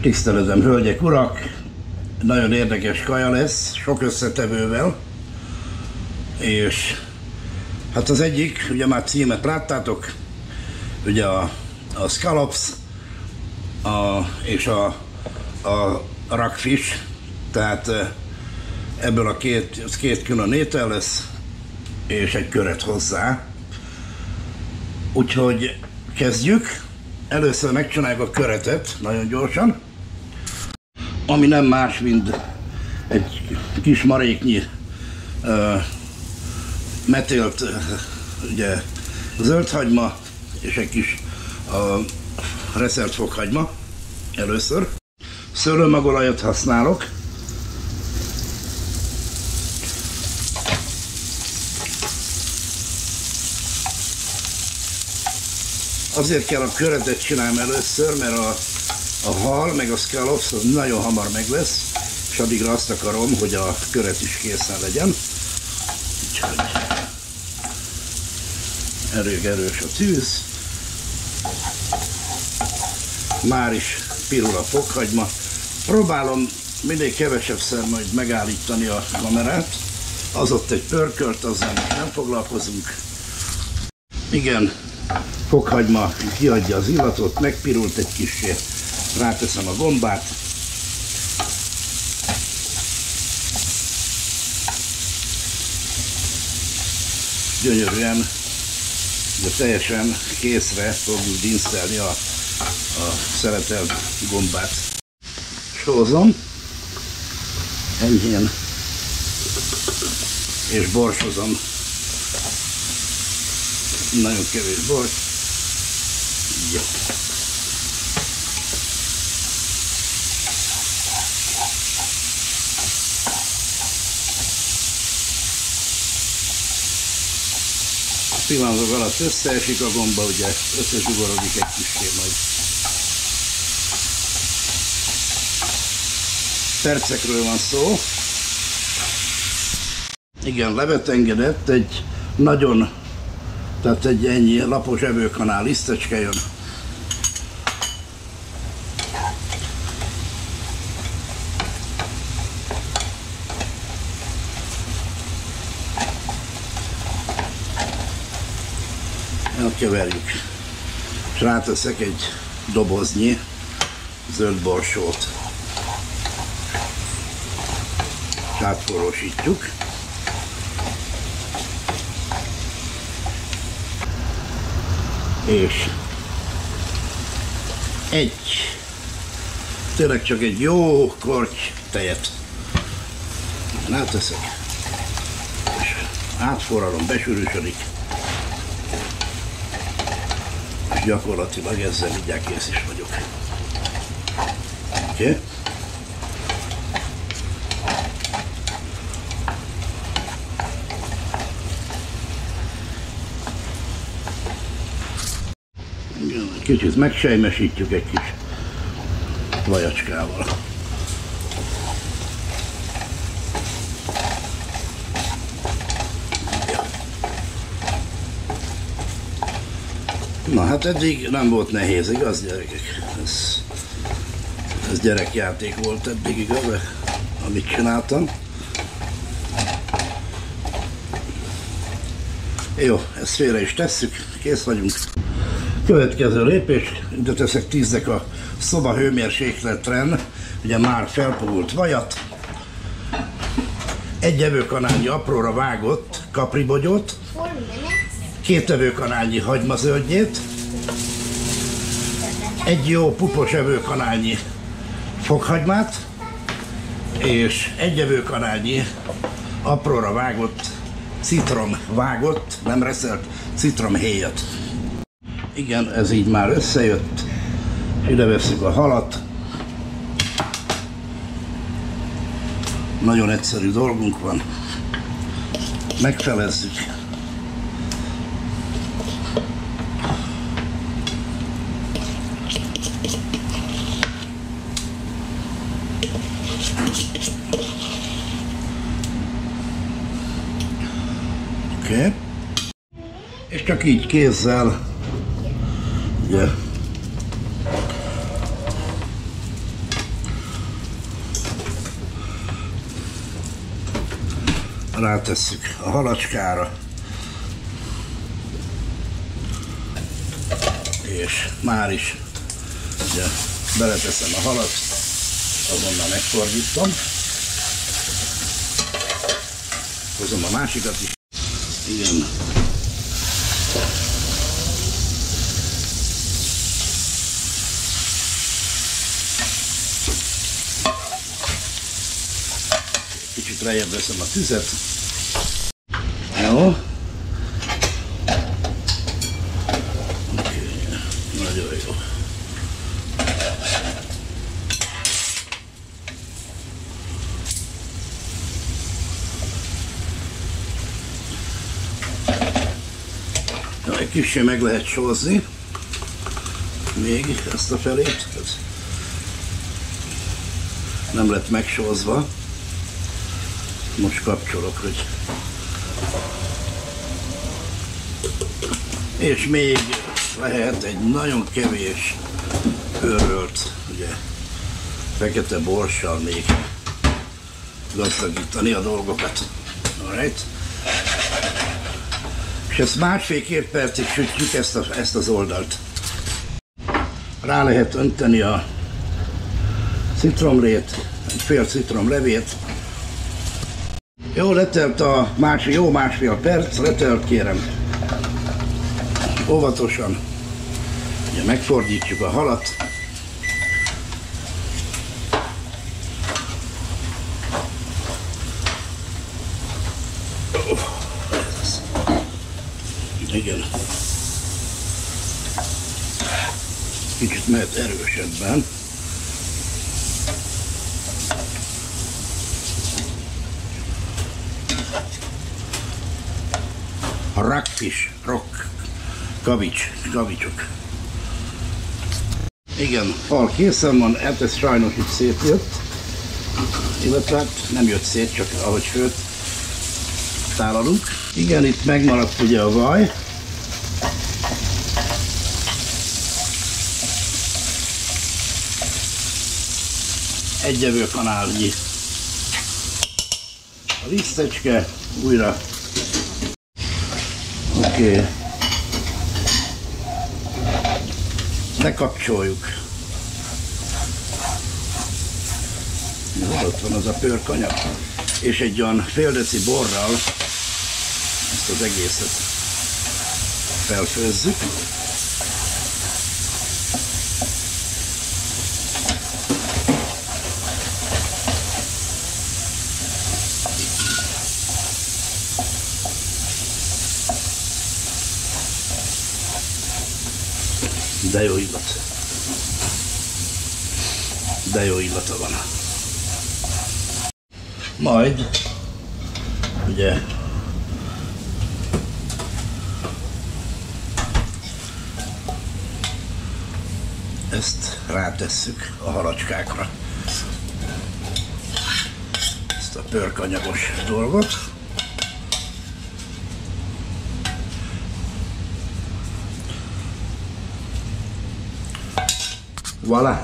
Tiszteletem, hölgyek, urak! Nagyon érdekes kaja lesz, sok összetevővel. És hát az egyik, ugye már címet láttátok, ugye a scallops és a rockfish, tehát ebből a két külön étel lesz, és egy köret hozzá. Úgyhogy kezdjük. Először megcsináljuk a köretet, nagyon gyorsan, ami nem más, mint egy kis maréknyi metélt ugye, zöldhagyma és egy kis reszelt fokhagyma először. Szőlőmagolajat használok. Azért kell a köretet csinálni először, mert a hal meg a scallops az nagyon hamar meg lesz, és addigra azt akarom, hogy a köret is készen legyen. Úgyhogy elég erős a tűz. Már is pirul a fokhagyma. Próbálom minél kevesebbszer majd megállítani a kamerát. Az ott egy pörkölt, azzal most nem foglalkozunk. Igen, fokhagyma kiadja az illatot, megpirult egy kicsit, ráteszem a gombát. Gyönyörűen, de teljesen készre fogjuk dinsztelni a szeretelt gombát. Sózom, enyhén, és borsozom. Nagyon kevés bors. Jó. Pillanatok alatt összeesik a gomba, ugye összezsugorodik egy kicsit majd. Percekről van szó. Igen, levet engedett egy nagyon, tehát egy ennyi lapos evőkanál lisztecske jön. Elkeverjük, és ráteszek egy doboznyi zöld borsót. És átforrósítjuk. És tényleg csak egy jó korty tejet ráteszek, és átforralom, besűrűsödik, és gyakorlatilag ezzel mindjárt kész is vagyok. Oké? Kicsit megsejmesítjük egy kis vajacskával. Na hát eddig nem volt nehéz, igaz gyerekek? Ez gyerekjáték volt eddig, igaz, amit csináltam. Jó, ezt félre is tesszük, kész vagyunk. Következő lépés, ide teszek 10-nek a szoba hőmérsékletre, ugye már felpúlt vajat, egy evőkanálnyi apróra vágott kapribogyót, 2 evőkanálnyi hagymazöldnyét, egy jó pupos evőkanálnyi fokhagymát, és 1 evőkanálnyi apróra vágott citromvágott, nem reszelt citromhéjat. Igen, ez így már összejött. Ide vesszük a halat. Nagyon egyszerű dolgunk van. Megfelezzük. Oké. És csak így kézzel ugye rátesszük a halacskára. És már is ugye, beleteszem a halat, azonnal megfordítom. Hozom a másikat is. Igen. Kicsit lejjebb veszem a tüzet. Jó. Okay. Nagyon jó. Egy kicsit meg lehet sózni. Még ezt a felét. Ez nem lett megsózva. Most kapcsolok, hogy... És még lehet egy nagyon kevés őrölt, ugye, fekete borssal még gazdagítani a dolgokat. Alright? És ezt másfél-két percig sütjük ezt az oldalt. Rá lehet önteni a citromlét, egy fél citromlevét. Jó, letelt a másfél perc, letelt, kérem. Óvatosan ugye megfordítjuk a halat. Igen. Kicsit mehet erősebben. A rockfish, kavicsok. Igen, hal készen van, hát ez sajnos itt szétjött. Illetve hát nem jött szét, csak ahogy főtt tálalunk. Igen, itt megmaradt ugye a vaj. Egy evőkanálnyi a lisztecske, újra. Oké. Lekapcsoljuk. Ott van az a pőrkanyag. És egy olyan fél deci borral ezt az egészet felfőzzük. De jó illat. De jó illata van. Majd, ugye, ezt rátesszük a halacskákra. Ezt a pörkanyagos dolgot. Voilà.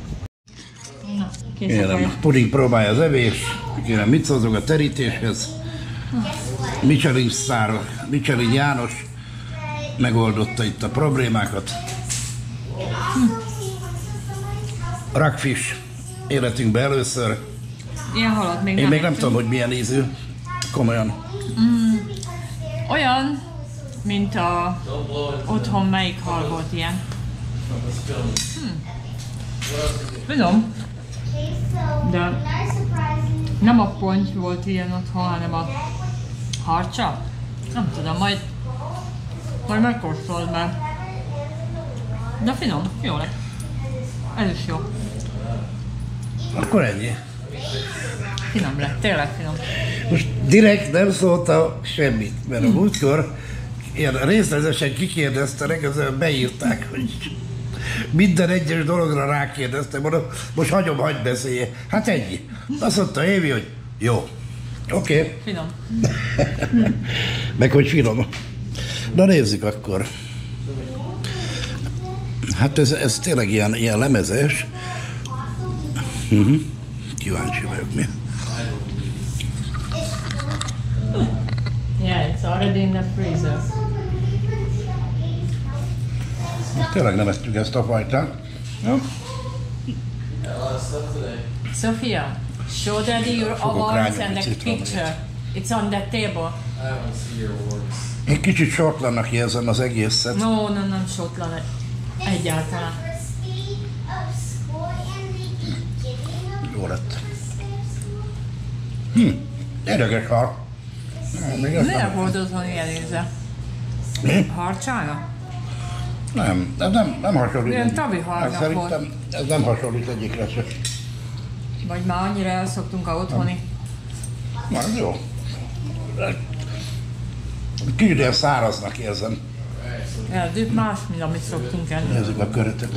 Kérem, puding próbálja az evés. Kérem, mit szólzok a terítéshez? Michelin János megoldotta itt a problémákat. Rockfish életünkben először. Ilyen halat még én nem. Még nem tudom, hogy milyen ízű. Komolyan. Olyan, mint a otthon melyik hal volt ilyen. Tudom. De nem a ponty volt ilyen otthon, hanem a harcsa. Nem tudom, majd megkóstolod már. De finom, jó lett. Ez is jó. Akkor ennyi. Finom lett, tényleg finom. Most direkt nem szólta semmit, mert a múltkor ilyen részletesen kikérdeztenek, ezzel beírták, hogy minden egyes dologra rákérdeztem, mondom, most hagyom, hagyd beszélje. Hát ennyi. Azt mondta Évi, hogy jó. Oké. Finom. Meg hogy finom. Na nézzük akkor. Hát ez tényleg ilyen lemezes. Kíváncsi vagyok mi. It's already in the freezer. Tényleg nem ettük ezt a fajtát. Ja? Sophia, show Daddy your Fogok awards rányomni and the citromot. picture. It's on that table. I don't see your awards. Egy kicsit sortlannak érzem az egészet. No, nem sotlan egyáltalán. Jó lett. Érdekes hal. Még ezt Miért nem. volt otthon ilyen íze? Mi? Harcsága? Nem, ez nem hasonlít. Ilyen egyik- tavi halnak Hát szerintem ez nem hasonlít egyikre se. Vagy már annyira elszoktunk a otthoni? Na, ez jó. Kicsit ilyen száraznak érzem. Erdőt más, mint amit szoktunk enni. Nézzük a körötet.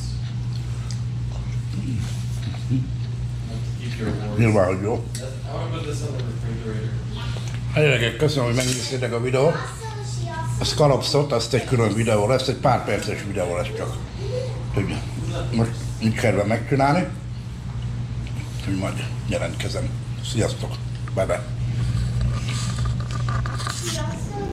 Keep your awards. Nyilván, hogy jó. I want to put this on the refrigerator. Gyerekek, köszönöm, hogy megnéztétek a videót. A Scalopsot, azt egy külön videó lesz, egy pár perces videó lesz csak. Hogy most nincs kedve megcsinálni. Hogy majd jelentkezem. Sziasztok! Bye-bye!